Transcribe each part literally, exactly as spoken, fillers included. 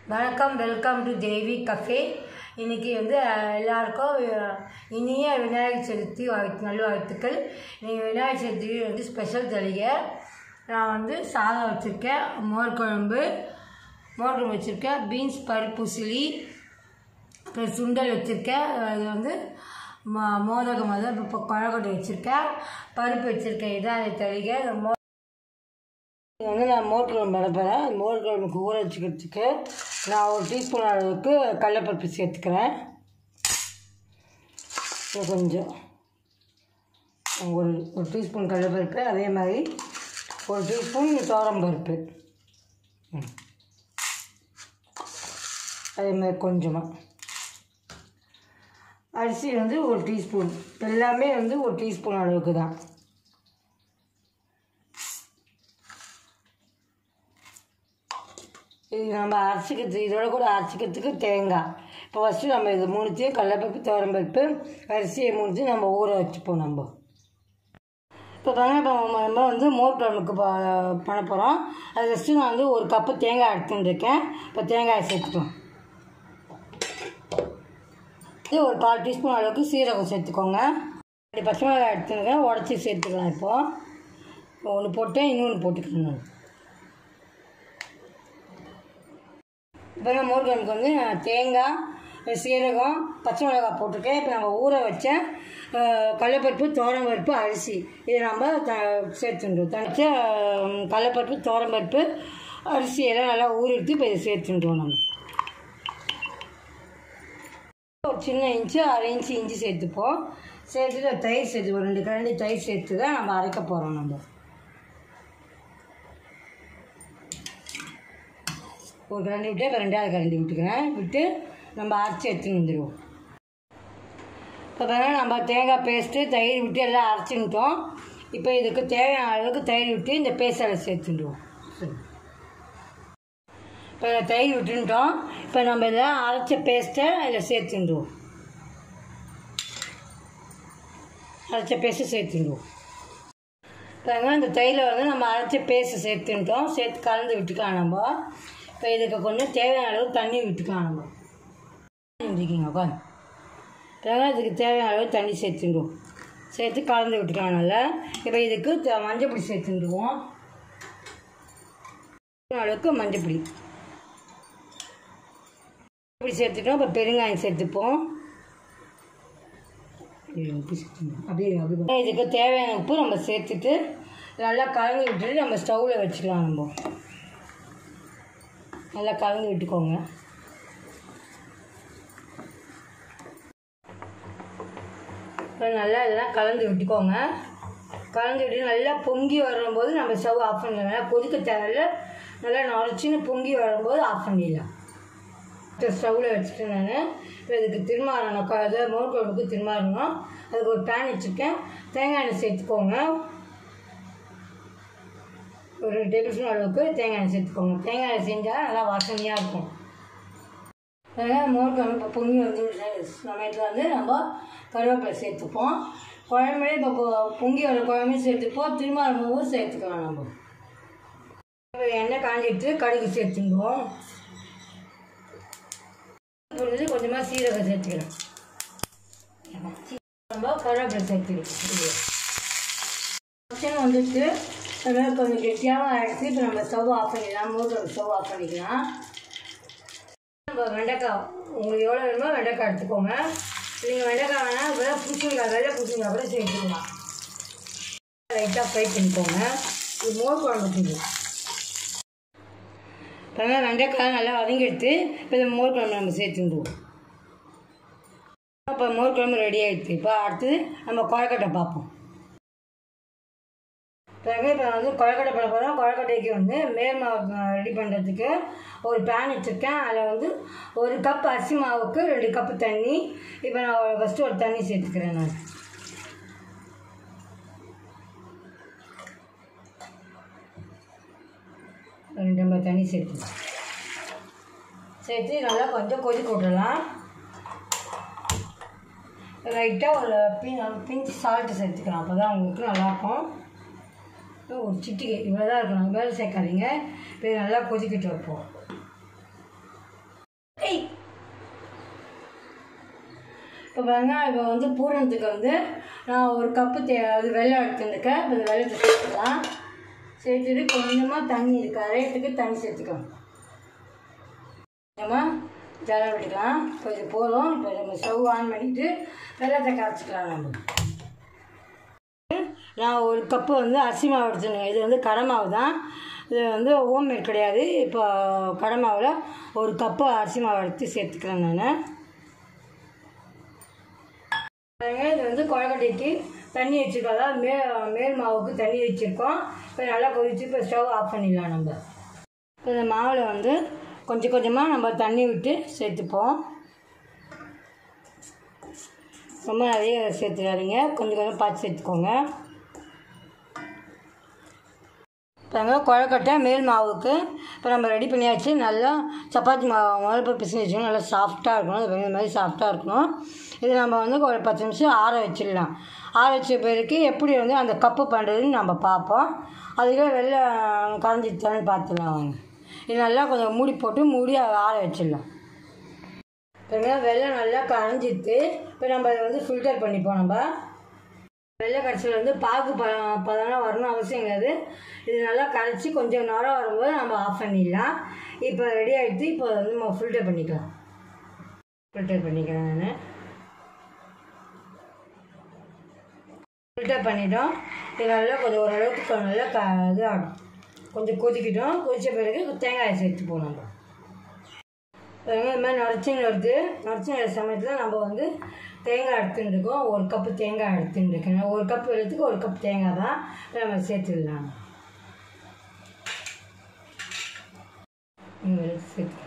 வணக்கம், welcome to Devi cafe. இன்றைக்கி வந்து எல்லாருக்கும் இனிய விநாயகர் சதுர்த்தி வாழ்த்து நல்வாழ்த்துக்கள். இன்றைக்கி விநாயகர் சதுர்த்தி வந்து ஸ்பெஷல் தளிகை. நான் வந்து சாதம் வச்சுருக்கேன், மோர் குழம்பு மோர் குழம்பு வச்சுருக்கேன், பீன்ஸ் பருப்பு சிலி, அப்புறம் சுண்டல் வச்சுருக்கேன். அது வந்து மோ மோதகம் தான் இப்போ கொழக்கட்டை வச்சுருக்கேன், பருப்பு வச்சுருக்கேன். இதான் தளிகை. மோ இது வந்து நான் மோர் குழம்பு வளர்ப்பேன். மோர் குழம்புக்கு ஊற வச்சுக்கிறதுக்கு நான் ஒரு டீஸ்பூன் அளவுக்கு கடலைப்பருப்பு சேர்த்துக்கிறேன். கொஞ்சம் ஒரு ஒரு டீஸ்பூன் கடலைப்பருப்பு, அதே மாதிரி ஒரு டீஸ்பூன் துவரம்பருப்பு, அதே மாதிரி கொஞ்சமாக அரிசி வந்து ஒரு டீஸ்பூன். எல்லாமே வந்து ஒரு டீஸ்பூன் அளவுக்கு தான். இது நம்ம அரைச்சிக்கிறது, இதோட கூட அரைச்சிக்கிறதுக்கு தேங்காய். இப்போ ஃபஸ்ட்டு நம்ம இது மூணுத்தையும் கடலைப்பருப்பு, துவரம்பருப்பு, அரிசியை மூணுத்தையும் நம்ம ஊற வச்சுப்போம். நம்ம இப்போ பாருங்க, இப்போ நம்ம வந்து மோர் குழம்புக்கு பண்ண போகிறோம். அது ஃபஸ்ட்டு நான் வந்து ஒரு கப்பு தேங்காய் எடுத்துட்டுருக்கேன். இப்போ தேங்காயை சேர்த்துக்கலாம். இது ஒரு கால் டீஸ்பூன் அளவுக்கு சீரகம் சேர்த்துக்கோங்க. ரெண்டு பச்சை மிளகாய் எடுத்துருக்கேன், உடச்சி சேர்த்துக்கலாம். இப்போது ஒன்று போட்டு இன்னொன்று போட்டுக்கணும். இப்போ நான் மோர் குழம்புக்கு வந்து நான் தேங்காய், சீரகம், பச்சை மிளகாய் போட்டிருக்கேன். இப்போ நம்ம ஊற வச்ச கடலைப்பருப்பு, துவரம்பருப்பு, அரிசி இதை நம்ம த சேர்த்துன்றோம். தனிச்ச கடலைப்பருப்பு, துவரம்பருப்பு, அரிசி எல்லாம் நல்லா ஊறிட்டு இப்போ இதை சேர்த்துன்றோம். நம்ம ஒரு சின்ன இன்ச்சு அரை இன்ச்சு இஞ்சி சேர்த்துப்போம். சேர்த்துட்டு தயிர் சேர்த்துப்போம். ரெண்டு கரண்டி தயிர் சேர்த்து தான் நம்ம அரைக்க போகிறோம். நம்ம ஒரு கரண்டி விட்டு இப்போ ரெண்டாவது கரண்டி விட்டுக்கிறேன். விட்டு நம்ம அரைச்சி எடுத்துன்னு வந்துடுவோம். இப்போ பார்த்தீங்கன்னா நம்ம தேங்காய் பேஸ்ட்டு, தயிர் விட்டு எல்லாம் அரைச்சிக்கிட்டோம். இப்போ இதுக்கு தேவையான அளவுக்கு தயிர் விட்டு இந்த பேஸ்ட்டை சேர்த்துடுவோம். சரி, இப்போ தயிர் விட்டுட்டோம். இப்போ நம்ம இதெல்லாம் அரைச்ச பேஸ்ட்டை இதில் சேர்த்துடுவோம். அரைச்ச பேஸ்ட்டை சேர்த்துடுவோம். இப்போ இந்த தயிரில் வந்து நம்ம அரைச்ச பேஸ்ட்டை சேர்த்துட்டோம். சேர்த்து கலந்து விட்டுக்கலாம். நம்ம இப்போ இதுக்கு கொஞ்சம் தேவையான அளவு தண்ணி விட்டுக்கலாம். நம்ம இருந்துக்கிங்க உட்காந்து இப்போ இதுக்கு தேவையான அளவு தண்ணி சேர்த்துடுவோம். சேர்த்து கலந்து விட்டுக்கலாம் நல்லா. இப்போ இதுக்கு மஞ்சள் பொடி சேர்த்துடுவோம். அளவுக்கு மஞ்சள் பொடி இப்படி சேர்த்துட்டோம். இப்போ பெருங்காயம் சேர்த்துப்போம். உப்பு சேர்த்துக்கணும். அப்படியே அப்படி இதுக்கு தேவையான உப்பு நம்ம சேர்த்துட்டு நல்லா கலந்து விட்டுட்டு நம்ம ஸ்டவ்வில் வச்சுக்கலாம். நம்ம நல்லா கலந்து விட்டுக்கோங்க. இப்போ நல்லா இதெல்லாம் கலந்து விட்டுக்கோங்க. கலந்து விட்டு நல்லா பொங்கி வரும்போது நம்ம ஸ்டவ் ஆஃப் பண்ணிடலாம். நல்லா கொதிக்க தேவையில்ல, நல்லா நுரைச்சின்னு பொங்கி வரும்போது ஆஃப் பண்ணிடலாம். ஸ்டவ்வில் வச்சுட்டு நான் இப்போ இதுக்கு திருமாறணும். அதை மோர் குழம்புக்கு திருமாறணும். அதுக்கு ஒரு பேன் வச்சுருக்கேன். தேங்காய் எண்ணெய் சேர்த்துக்கோங்க. ஒரு ரெண்டு டேபிள் ஸ்பூன் அளவுக்கு தேங்காய் எண்ணெய் சேர்த்துக்கோங்க. தேங்காய் எண்ணெய் செஞ்சால் நல்லா வாசனையாக இருக்கும். அதனால் மோர் குழம்பு இப்போ பொங்கி வந்து சமயத்தில் வந்து நம்ம கருவேப்பிலை சேர்த்துப்போம். குழம்புலே இப்போ பொங்கி வர குழம்பு சேர்த்துப்போம். திருமாறமும் சேர்த்துக்கலாம். நம்ம இப்போ எண்ணெய் காஞ்சிட்டு கடுகு சேர்த்துக்குவோம். பொழுது கொஞ்சமாக சீரகம் சேர்த்துக்கலாம். நம்ம கருவேப்பிலை சேர்த்துக்கலாம். வந்துட்டு அதனால் கொஞ்சம் கெட்டியாக ஆகிடுச்சு. இப்போ நம்ம ஸ்டவ் ஆஃப் பண்ணிடலாம். மோட்டர் ஸ்டவ் ஆஃப் பண்ணிக்கலாம். நம்ம வெண்டைக்காய் உங்களுக்கு எவ்வளோ வேணுமோ வெண்டைக்காய் எடுத்துக்கோங்க. நீங்கள் வெண்டைக்காய் வேணால் இப்போ பூசணிக்காய், வெள்ளை பூசணிக்காய் கூட சேர்த்துக்கலாம். லைட்டாக ஃப்ரை பண்ணிக்கோங்க. இது மோர் குழம்புக்கு. இப்போ வெண்டைக்காய் நல்லா வதங்கி எடுத்து இப்போ இந்த மோர் குழம்பு நம்ம சேர்த்துடுவோம். இப்போ மோர் குழம்பு ரெடி ஆகிடுச்சு. இப்போ அடுத்து நம்ம கொழக்கட்டை பார்ப்போம். பிறகு இப்போ வந்து கொழக்கட்டை பண்ண போகிறோம். கொழக்கட்டைக்கு வந்து மேல் மாவு ரெடி பண்ணுறதுக்கு ஒரு பேன் வச்சுருக்கேன். அதில் வந்து ஒரு கப் அரிசி மாவுக்கு ரெண்டு கப்பு தண்ணி. இப்போ நான் ஃபஸ்ட்டு ஒரு தண்ணி சேர்த்துக்கிறேன். நான் ரெண்டு டம்ளர் தண்ணி சேர்த்து சேர்த்து நல்லா கொஞ்சம் கொதிக்க விட்டுடலாம். லைட்டாக ஒரு பின் பிஞ்சு சால்ட்டு சேர்த்துக்கலாம். அப்போ தான் உங்களுக்கு நல்லாயிருக்கும். ஒரு சிட்டிகை இவ்வளோ தான் இருக்கணும். மேலே சேர்க்காதீங்க. இப்போ நல்லா கொதிக்கிட்டு வைப்போம். இப்போ பாருங்கள், இப்போ வந்து பூரணத்துக்கு வந்து நான் ஒரு கப்பு தே அது வெள்ளம் எடுத்துருக்கேன். இப்போ இந்த வெள்ளத்தை சேர்த்துக்கலாம். சேர்த்துட்டு கொஞ்சமாக தண்ணி இருக்கு, அரையத்துக்கு தண்ணி சேர்த்துக்கலாம். கொஞ்சமாக ஜலம் விட்டுக்கலாம். இப்போ இது போதும். இப்போ நம்ம ஸ்டவ் ஆன் பண்ணிவிட்டு வெள்ளத்தை கரைச்சிக்கலாம். நம்ம நான் ஒரு கப்பு வந்து அரிசி மாவு எடுத்துருங்க. இது வந்து கடை மாவு தான், இது வந்து ஹோம்மேட் கிடையாது. இப்போ கடை மாவில் ஒரு கப்பு அரிசி மாவு எடுத்து சேர்த்துக்கிறேன் நான். இது வந்து கொழக்கட்டைக்கு தண்ணி வச்சுருக்கோம், அதாவது மே மேல் மாவுக்கு தண்ணி வச்சுருக்கோம். இப்போ நல்லா கொதிச்சு இப்போ ஸ்டவ் ஆஃப் பண்ணிடலாம். நம்ம இப்போ இந்த மாவில் வந்து கொஞ்சம் கொஞ்சமாக நம்ம தண்ணி விட்டு சேர்த்துப்போம். ரொம்ப நிறைய சேர்த்துக்காதீங்க, கொஞ்சம் கொஞ்சம் பார்த்து சேர்த்துக்கோங்க. பாருங்க, கொழக்கட்டை மேல் மாவுக்கு இப்போ நம்ம ரெடி பண்ணியாச்சு. நல்லா சப்பாத்தி மாவு முதல்ல போய் பிசைஞ்சு வச்சுக்கணும். நல்லா சாஃப்டாக இருக்கணும், அது இந்த மாதிரி சாஃப்டாக இருக்கணும். இது நம்ம வந்து ஒரு பத்து நிமிஷம் ஆற வச்சிடலாம். ஆற வச்ச பிறகு எப்படி வந்து அந்த கப்பு பண்ணுறதுன்னு நம்ம பார்ப்போம். அதுக்கே வெளில கரைஞ்சிட்டான்னு பார்த்துலாம் வாங்க. இது நல்லா கொஞ்சம் மூடி போட்டு மூடி ஆற வச்சிடலாம். இப்போ வெள்ளம் நல்லா கரைஞ்சிட்டு இப்போ நம்ம அதை வந்து ஃபில்டர் பண்ணிப்போம். நம்ம வெள்ளை கரைச்சல் வந்து பாகு ப பதம்லாம் வரணும் அவசியம் கிடையாது. இது நல்லா கரைச்சி கொஞ்சம் நேரம் வரும்போது நம்ம ஆஃப் பண்ணிடலாம். இப்போ ரெடி ஆகிடுச்சு. இப்போ வந்து நம்ம ஃபில்டர் பண்ணிக்கலாம். ஃபில்டர் பண்ணிக்கிறேன் நான். ஃபில்டர் பண்ணிட்டோம். இது நல்லா கொஞ்சம் ஓரளவுக்கு நல்லா க இது ஆகும். கொஞ்சம் கொதிக்கிட்டோம். கொதித்த பிறகு தேங்காயை சேர்த்துப்போம். நம்ம இது மாதிரி நரைச்சின்னு வருது. நரைச்சின்னு வர சமயத்தில் நம்ம வந்து தேங்காய் எடுத்துன்னு இருக்கோம். ஒரு கப்பு தேங்காய் எடுத்துன்னு இருக்கேன். ஒரு கப்பு வெள்ளத்துக்கு ஒரு கப் தேங்காய் தான் நம்ம சேர்த்துடலாம். சேர்த்து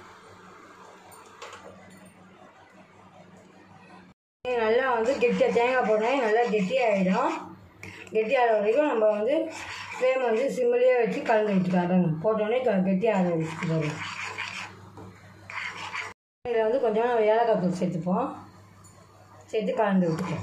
நல்லா வந்து கெட்டியாக தேங்காய் போட்டோம். நல்லா கெட்டியாகிடும். கெட்டியாகிற வரைக்கும் நம்ம வந்து ஃப்ளேம் வந்து சிம்மிலேயே வச்சு கலந்து விட்டுக்காங்க. போட்டோடனே கெட்டியாக வச்சுக்காங்க. இதில் வந்து கொஞ்சம் நம்ம ஏலக்காய் தூள் சேர்த்துப்போம். சேர்த்து கலந்து விட்டுப்போம்.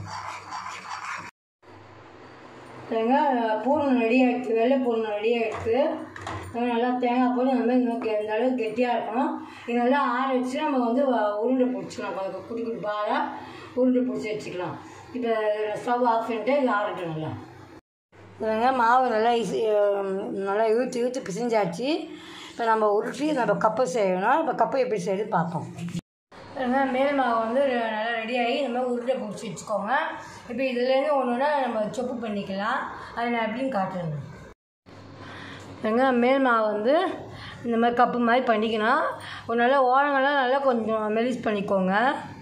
தேங்காய் பூரணம் ரெடி ஆகிடுச்சு. வெள்ளை பூரணம் ரெடி ஆகிடுச்சு. நல்லா தேங்காய் போட்டு நம்ம இன்னும் இந்த அளவுக்கு கெட்டியாக இருக்கணும். இது நல்லா ஆற வச்சு நம்ம வந்து உருண்டை பிடிச்சிக்கலாம். கொஞ்சம் குட்டி குட்டி பாலாக உருண்டை பிடிச்சி வச்சுக்கலாம். இப்போ ஸ்டவ் ஆஃப் பண்ணிட்டு இது ஆறட்டும். நல்லா இதுங்க மாவு நல்லா ஈஸி நல்லா இழுத்து இழுத்து பிசைஞ்சாச்சு. இப்போ நம்ம உருட்டி நம்ம கப்பை செய்யணும். இப்போ கப்பை எப்படி செய்யுது பார்ப்போம். மேல் மாவு வந்து நல்லா ரெடியாகி இந்த மாதிரி உருண்டை பிடிச்சி வச்சுக்கோங்க. இப்போ இதுலேருந்து ஒன்று ஒன்றா நம்ம சொப்பு பண்ணிக்கலாம். அதை நான் எப்படின்னு காட்டுறேங்க. ஏங்க மேல் மாவு வந்து இந்த மாதிரி கப்பு மாதிரி பண்ணிக்கணும். ஒரு நல்லா ஓரங்கள்லாம் நல்லா கொஞ்சம் மெலிஸ் பண்ணிக்கோங்க.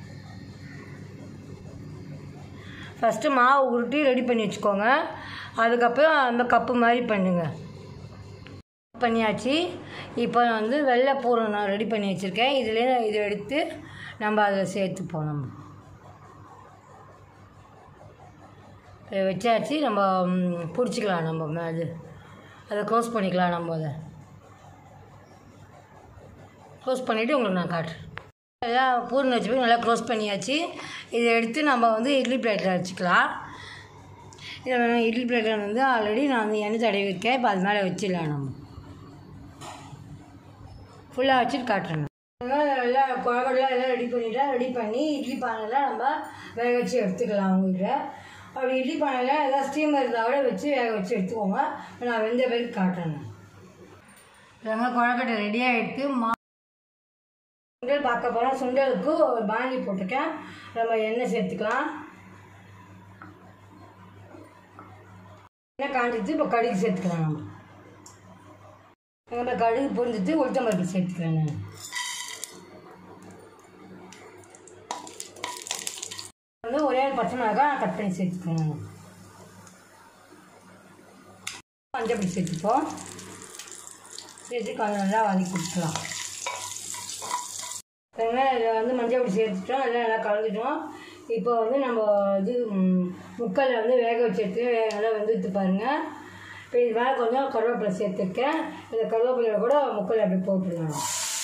ஃபஸ்ட்டு மாவு உருட்டி ரெடி பண்ணி வச்சுக்கோங்க. அதுக்கப்புறம் அந்த கப்பு மாதிரி பண்ணுங்க. பண்ணியாச்சு. இப்போ வந்து வெள்ளை பூரணம் நான் ரெடி பண்ணி வச்சுருக்கேன். இதுலேயே இதை எடுத்து நம்ம அதில் சேர்த்துப்போம். நம்ம இதை வச்சாச்சு. நம்ம பிடிச்சிக்கலாம். நம்ம அது அதை க்ளோஸ் பண்ணிக்கலாம். நம்ம அதை க்ளோஸ் பண்ணிவிட்டு உங்களுக்கு நான் காட்டுறேன். எல்லாம் பூரணம் வச்சு போய் நல்லா க்ளோஸ் பண்ணியாச்சு. இதை எடுத்து நம்ம வந்து இட்லி பிளேட்டில் வச்சுக்கலாம். இதை இட்லி பிளேட்டில் வந்து ஆல்ரெடி நான் வந்து எண்ணெய் தடவி வைக்கேன். இப்போ அது மேலே வச்சிடலாம். நம்ம ஃபுல்லாக வச்சுட்டு காட்டுறேன். எல்லாம் குழம்புலாம் எல்லாம் ரெடி பண்ணிவிட்டா ரெடி பண்ணி இட்லி பானையில் நம்ம வேக வச்சு எடுத்துக்கலாம். அவங்ககிட்ட அப்படி இட்லி பானையில் எதாவது ஸ்டீமர் இருந்தால் கூட வச்சு வேக வச்சு எடுத்துக்கோங்க. நான் வெந்த பேருக்கு காட்டுறேன். இதெல்லாம் குழக்கட்டை ரெடியாக எடுத்து மா சுண்டல் பார்க்க போகிறோம். சுண்டலுக்கு ஒரு பாண்டி போட்டிருக்கேன். நம்ம எண்ணெய் சேர்த்துக்கலாம். எண்ணெய் காஞ்சிட்டு இப்போ கடுகு சேர்த்துக்கலாம். நம்ம நம்ம கடுகு புரிஞ்சிட்டு உளுத்தம்பருப்பு சேர்த்துக்கிறேன். நான் வந்து ஒரே பச்சை மிளகாய் நான் கட் பண்ணி சேர்த்துக்கிறேன். மஞ்சள் பொடி சேர்த்துப்போம். சேர்த்து கொஞ்சம் நல்லா வதக்கி கொடுத்துக்கலாம். இதில் வந்து மஞ்சள் பொடி சேர்த்துட்டோம். எல்லாம் நல்லா கலந்துட்டோம். இப்போ வந்து நம்ம இது முக்கல்ல வந்து வேக வச்சு எடுத்து நல்லா வெந்துட்டு பாருங்கள். இப்போ இது மேலே கொஞ்சம் கருவேப்பிலை சேர்த்துருக்கேன். இந்த கருவேப்பிலையை கூட முக்கல் அப்படி போட்டுருங்க.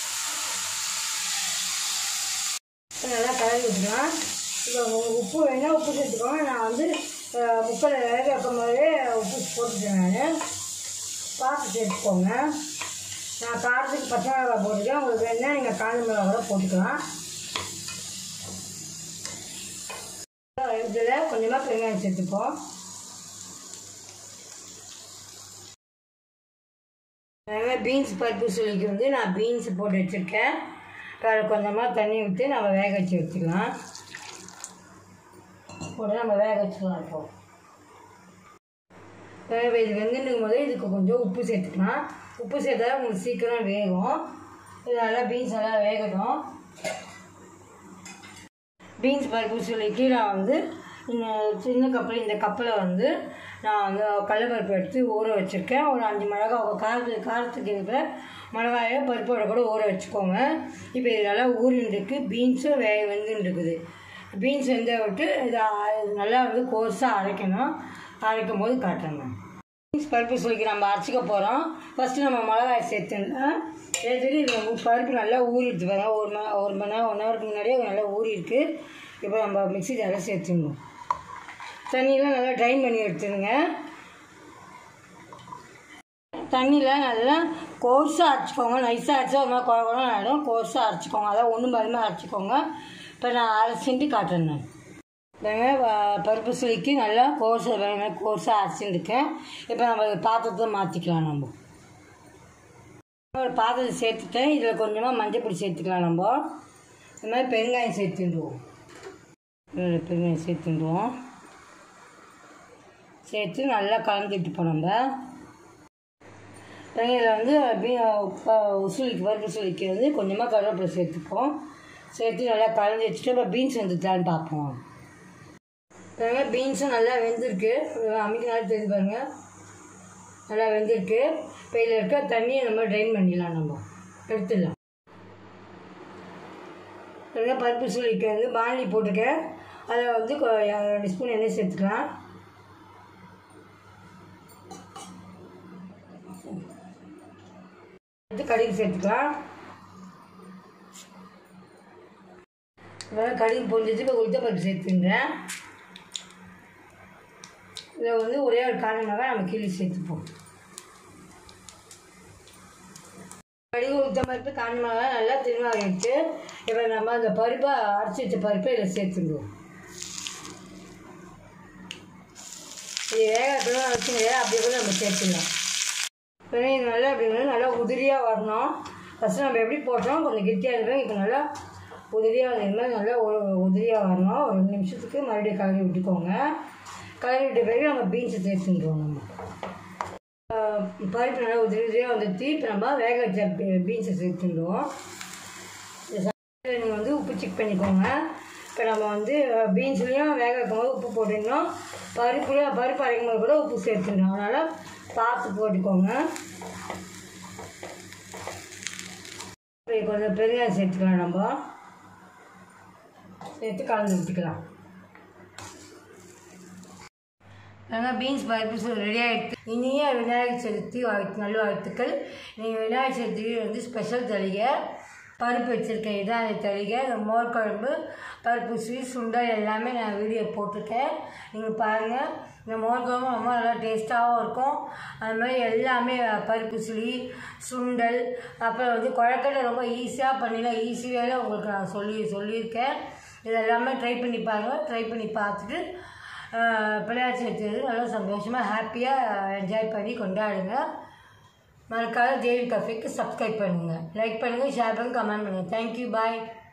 நல்லா கலந்து விட்டுக்கலாம். இப்போ உங்களுக்கு உப்பு வேணால் உப்பு சேர்த்துக்கோங்க. நான் வந்து முக்கல்ல வேக வைக்கும் போதே உப்பு போட்டுட்டேன். நான் பார்த்து சேர்த்துக்கோங்க. நான் காரத்துக்கு பச்சை மிளகாய் போட்டுருக்கேன். உங்களுக்கு வேணால் நீங்கள் காஞ்ச மிளகா கூட போட்டுக்கலாம். இதில் கொஞ்சமாக பெருங்காயம் சேர்த்துப்போம். அதனால் பீன்ஸ் பருப்பு சுளிக்கு வந்து நான் பீன்ஸ் போட்டு வச்சுருக்கேன். அதில் கொஞ்சமாக தண்ணி விட்டு நம்ம வேக வச்சு வச்சுக்கலாம். போட்டு நம்ம வேக வச்சுக்கலாம். இப்போ இது வெந்துடும் போது இதுக்கு கொஞ்சம் உப்பு சேர்த்துக்கலாம். உப்பு சேர்த்தா உங்களுக்கு சீக்கிரம் வேகும். இது நல்லா பீன்ஸ் நல்லா வேகட்டும். பீன்ஸ் பருப்பு சுளிக்கு நான் வந்து இந்த சின்ன கப்பில் இந்த கப்பில் வந்து நான் வந்து கடலைப்பருப்பு எடுத்து ஊற வச்சுருக்கேன். ஒரு அஞ்சு மிளகா காரத்துக்கு காரத்துக்கு இருக்கிற மிளகாயை பருப்போட கூட ஊற வச்சுக்கோங்க. இப்போ இது நல்லா ஊறின்ருக்கு. பீன்ஸும் வே வெந்துருக்குது. பீன்ஸ் வெந்த விட்டு இதை நல்லா வந்து கோர்ஸாக அரைக்கணும். அரைக்கும் போது காட்டுறேங்க. பீன்ஸ் பருப்பு சுளிக்கு நம்ம அரைச்சிக்க போகிறோம். ஃபஸ்ட்டு நம்ம மிளகாய் சேர்த்துன்னா சேர்த்துட்டு இது பருப்பு நல்லா ஊறிடுச்சு பாருங்க. ஒரு மணி ஒரு மணி நேரம் ஒன் ஹவருக்கு முன்னாடியே நல்லா ஊறிருக்கு. இப்போ நம்ம மிக்ஸி ஜாரில் சேர்த்துடணும். தண்ணியெலாம் நல்லா ட்ரைன் பண்ணி எடுத்துடுங்க. தண்ணியில் நல்லா கோர்ஸாக அரைச்சிக்கோங்க. நைஸாக அரைச்சா ஒரு மாதிரி குழ குழன்னு ஆகிடும். கோர்ஸாக அரைச்சிக்கோங்க. அதான் ஒன்றும் பருமாக அரைச்சிக்கோங்க. இப்போ நான் அரைச்சிட்டு காட்டுறேன். நான் இல்லைங்க பருப்பு சுளிக்கு நல்லா கோர்ஸாக கோர்ஸாக அரைச்சிட்டுருக்கேன். இப்போ நம்ம பாத்திரத்தை மாற்றிக்கலாம். நம்ம ஒரு பாத்திரத்தை சேர்த்துட்டேன். இதில் கொஞ்சமாக மஞ்சள் பொடி சேர்த்துக்கலாம். நம்ம இந்த மாதிரி பெருங்காயம் சேர்த்துடுவோம். பெருங்காயம் சேர்த்துடுவோம். சேர்த்து நல்லா கலந்துட்டுப்போம். நம்ம இதில் வந்து உசுளிக்கு பருப்பு சுளிக்கு வந்து கொஞ்சமாக கருவேப்பிலை சேர்த்துப்போம். சேர்த்து நல்லா கலந்து வச்சுட்டு இப்போ பீன்ஸ் வந்துட்டான்னு பார்ப்போம். பாருங்க பீன்ஸும் நல்லா வெந்திருக்கு. அமைக்க நல்லா தெரிஞ்சு பாருங்கள். நல்லா வெந்திருக்கு. இப்போ இதில் இருக்க தண்ணியை நம்ம ட்ரைன் பண்ணிடலாம். நம்ம எடுத்துடலாம். பாருங்க பருப்பு சுளிக்கு வந்து பாண்டி போட்டிருக்கேன். அதில் வந்து ரெண்டு ஸ்பூன் எண்ணெய் சேர்த்துக்கலாம். கடுகு சேர்த்துக்கலாம். கடுகு பொரிஞ்சிச்சு. இப்போ உளுத்த பருப்பு சேர்த்துக்கிறேன். இதில் வந்து ஒரே ஒரு காரண மிளகாய் நம்ம கிள்ளி சேர்த்துப்போம். கடுகு உளுத்த பருப்பு காரண மிளகாய் நல்லா திருவாக எடுத்து இப்போ நம்ம அந்த பருப்பை அரைச்சி வச்ச பருப்பை இதில் சேர்த்துடுவோம். இது வேகத்தில் வச்சு அப்படி கூட நம்ம சேர்த்துடலாம். இப்போ இது நல்லா அப்படி நல்லா உதிரியாக வரணும். ஃபஸ்ட்டு நம்ம எப்படி போட்டோம் கொஞ்சம் கெட்டியாக இருக்கும். இப்போ நல்லா உதிரியாக வர மாதிரி நல்லா உதிரியாக வரணும். ஒரு ரெண்டு நிமிஷத்துக்கு மறுபடியும் கலரி விட்டுக்கோங்க. கலரி விட்ட பிறகு நம்ம பீன்ஸை சேர்த்துடுவோம். நம்ம பருப்பு நல்லா உதிரி உதிரியாக வந்துட்டு இப்போ நம்ம வேக வச்ச பீன்ஸை சேர்த்துடுவோம். நீங்கள் வந்து உப்பு செக் பண்ணிக்கோங்க. இப்போ நம்ம வந்து பீன்ஸ்லேயும் வேக வைக்கும் போது உப்பு போட்டுடணும். பருப்புல பருப்பு அரைக்கும் போது கூட உப்பு சேர்த்துடணும். அதனால் பார்த்து போட்டுக்கோங்க. கொஞ்சம் பெருங்காயம் சேர்த்துக்கலாம். நம்ம சேர்த்து கலந்து விட்டுக்கலாம். நாங்கள் பீன்ஸ் பருப்பு சுளி ரெடி ஆகிடுது. இனிய விநாயகர் சதுர்த்தி வாழ்த்து நல்ல வாழ்த்துக்கள். நீங்கள் விநாயகர் சதுர்த்தி வந்து ஸ்பெஷல் தளிகை பருப்பு வச்சுருக்கேன். இதான் அந்த தளிகை. இந்த மோர் குழம்பு பருப்பு சுளி சுண்டல் எல்லாமே நான் வீடியோ போட்டிருக்கேன். நீங்கள் பாருங்கள். இந்த மோர் குழம்பு ரொம்ப நல்லா டேஸ்ட்டாகவும் இருக்கும். அது மாதிரி எல்லாமே பருப்பு சுளி சுண்டல் அப்புறம் வந்து குழக்கட்டை ரொம்ப ஈஸியாக பண்ணிடலாம். ஈஸியாக உங்களுக்கு நான் சொல்லி சொல்லியிருக்கேன். இது எல்லாமே ட்ரை பண்ணி பாருங்கள். ட்ரை பண்ணி பார்த்துட்டு பிள்ளையார் சேர்த்து நல்லா சந்தோஷமாக ஹாப்பியாக என்ஜாய் பண்ணி கொண்டாடுங்க. மறக்காத தேவி கஃபேக்கு சப்ஸ்கிரைப் பண்ணுங்கள். லைக் பண்ணுங்கள், ஷேர் பண்ணுங்கள், கமெண்ட் பண்ணுங்கள். தேங்க்யூ, பாய்.